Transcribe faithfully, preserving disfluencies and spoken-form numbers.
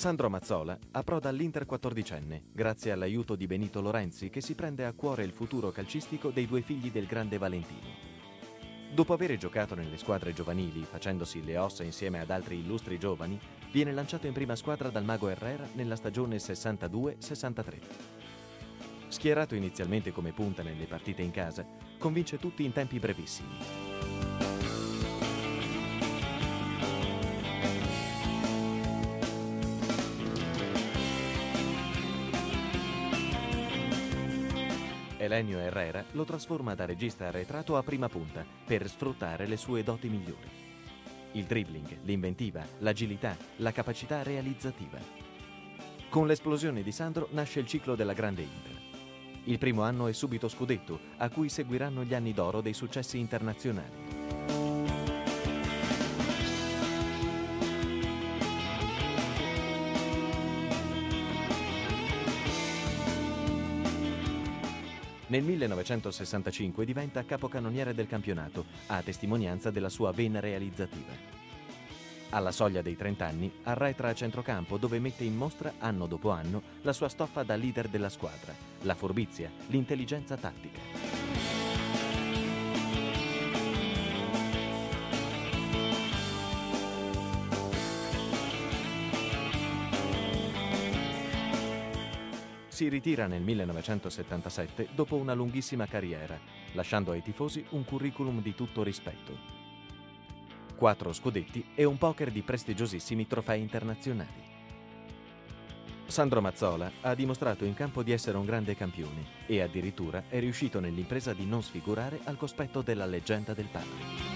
Sandro Mazzola approda all'Inter quattordicenne, grazie all'aiuto di Benito Lorenzi, che si prende a cuore il futuro calcistico dei due figli del grande Valentino. Dopo aver giocato nelle squadre giovanili, facendosi le ossa insieme ad altri illustri giovani, viene lanciato in prima squadra dal Mago Herrera nella stagione sessantadue sessantatré. Schierato inizialmente come punta nelle partite in casa, convince tutti in tempi brevissimi. Elenio Herrera lo trasforma da regista arretrato a prima punta per sfruttare le sue doti migliori. Il dribbling, l'inventiva, l'agilità, la capacità realizzativa. Con l'esplosione di Sandro nasce il ciclo della grande Inter. Il primo anno è subito scudetto, a cui seguiranno gli anni d'oro dei successi internazionali. Nel millenovecentosessantacinque diventa capocannoniere del campionato, a testimonianza della sua vena realizzativa. Alla soglia dei trenta anni arretra a centrocampo, dove mette in mostra anno dopo anno la sua stoffa da leader della squadra, la furbizia, l'intelligenza tattica. Si ritira nel millenovecentosettantasette dopo una lunghissima carriera, lasciando ai tifosi un curriculum di tutto rispetto. Quattro scudetti e un poker di prestigiosissimi trofei internazionali. Sandro Mazzola ha dimostrato in campo di essere un grande campione e addirittura è riuscito nell'impresa di non sfigurare al cospetto della leggenda del padre.